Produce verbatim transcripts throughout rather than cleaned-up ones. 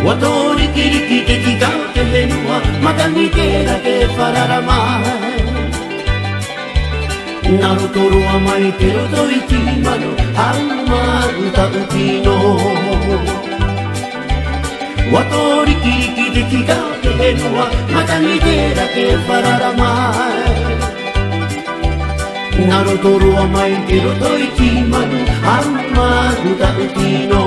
Wato riki riki te tika te henua, matani te rake wharara mai. Naro toroa mai te roto i ti mano, au maru ta utino. Wato riki riki te tika te henua, matani te rake wharara mai. Naro toroa mai te roto i ti mano, au maru ta utino.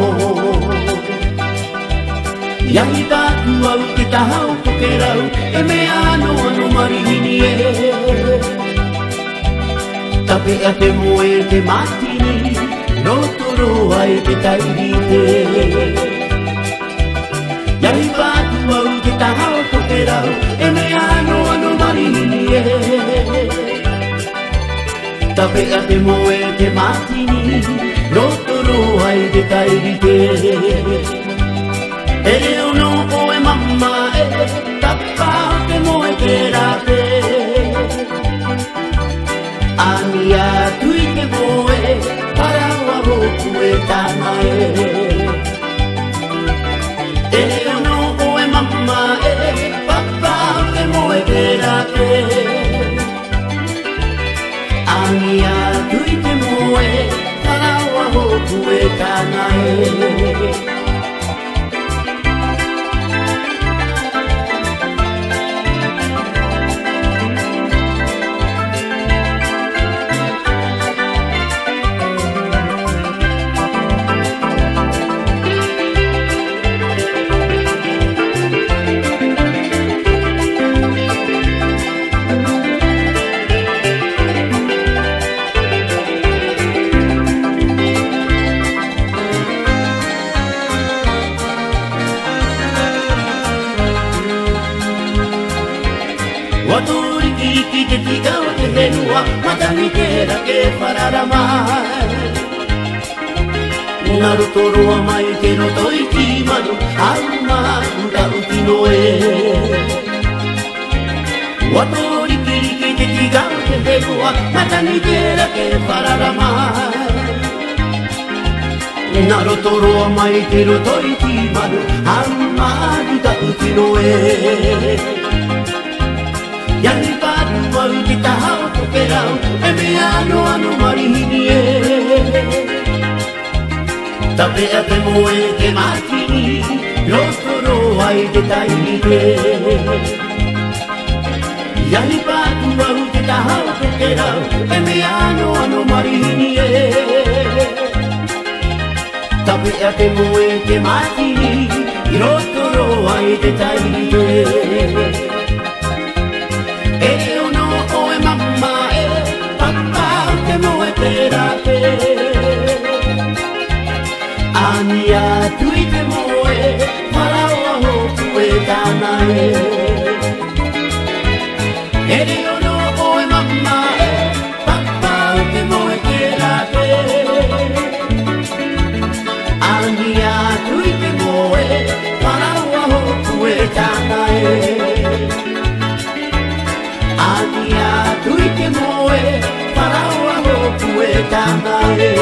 Yangi tāku au te tahau pokerau, e me ano ano marihini e. Tape a te moe te matini, no toro ai te tairite. Yangi tāku au te tahau pokerau, e me ano ano marihini e. Tape a te moe te matini, no toro ai te tairite. E reo no o e mama e, tapa te moe te rate. Ani atu i te moe, paraua hoku e tana e. E reo no o e mama e, papa te moe te rate. Ani atu i te moe, paraua hoku e tana e. Wato riki riki te tika o te henua, matani te rake wharara mai. Naro toroa mai te roto i ti manu, au maru ta utino e. Wato riki riki te tika o te henua, matani te rake wharara mai. Naro toroa mai te roto i ti manu, au maru ta utino e. Yangi pātu au te tahau pokerau, e me ano ano marihini e. Tape a te moe te matini, rotoro ai te tairite. Yangi pātu au te tahau pokerau, e me ano ano marihini e. Tape a te moe te matini, rotoro ai te tairite. E reo no o e mama e, papa te moe te rate. Ani atu i te moe, paraua hoku e tana e. E reo no o e mama e, papa te moe te rate. Ani atu i te moe, paraua hoku e tana e. Ani atu i te moe, paraua hoku e tana e.